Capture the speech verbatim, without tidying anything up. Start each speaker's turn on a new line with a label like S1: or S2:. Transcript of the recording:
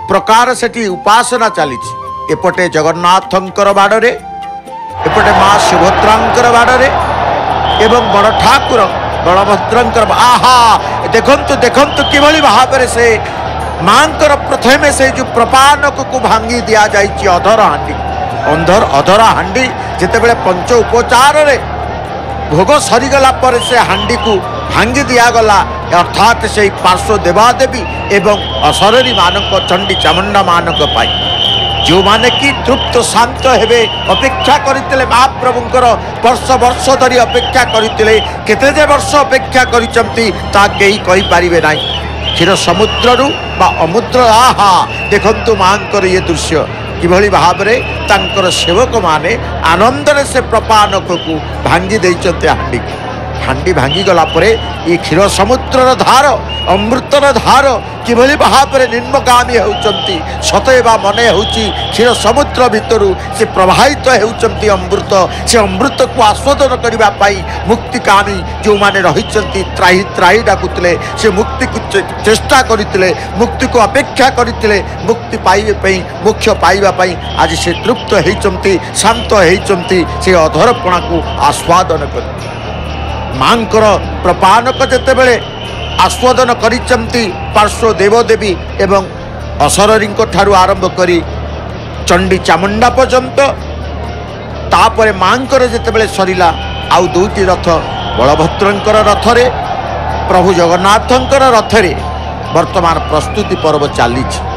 S1: प्रकार सेठी उपासना चली एपटे जगन्नाथंकर बाड़े एपटे माँ सुभद्रांकर बाड़े एवं बड़ ठाकुर बलभद्रंकर आहा देखंतु देखंतु किभली भाव से मांकर प्रथमे से जो प्रपानक को भांगी दिया जाइए अधर हांडी अंधर अधर हांडी जितेबले पंच उपचार रे भोग सरीगला पर से हांडी को भांगी दिगला अर्थात से पार्श्व देवादेवी एवं असररी मानक चंडी चामुंडा मानक पाई जो माने कि तृप्त शांत हेबे अपेक्षा करते महाप्रभुंकर वर्ष वर्ष धरी अपेक्षा करते केते जे वर्ष अपेक्षा करिसंती ता केही कहि पारिबे नाही क्षीर समुद्र अमुद्र आहा देखंतु मांकर ये दृश्य किभली भाव रे तांकर सेवक माने आनंदरे से प्रपानक को भांगी देइचंते हांडी हांडी भांगी गला परे ये क्षीर समुद्रर धार अमृतर धार किभली भाव रे निम्नगामी होउचंती सतैवा मने होउची क्षीर समुद्र भितरु से प्रवाहित होउचंती अमृत से अमृत को आस्वादन करबा पाई मुक्तिकामी जो माने रहिचंती त्राही त्राही डाकुतले से मुक्ति को चेष्टा करथिले मुक्ति को अपेक्षा करथिले मुक्ति पाइबे पई मोक्ष पाइबा पई आज से तृप्त होइचंती शांत होइचंती से अधरपणा को आस्वादन कर मांकर प्रपानक जेते बेले आस्वादन करिचंती पार्श्व देवदेवी एवं असररींको ठारू आरंभ करी चंडी चामुंडा पर्यंत तापरे मांकर जेते बेले सरिला आउ दुईटी रथ बलभद्रंकर रथरे प्रभु जगन्नाथंकर रथरे वर्तमान प्रस्तुति पर्व चली।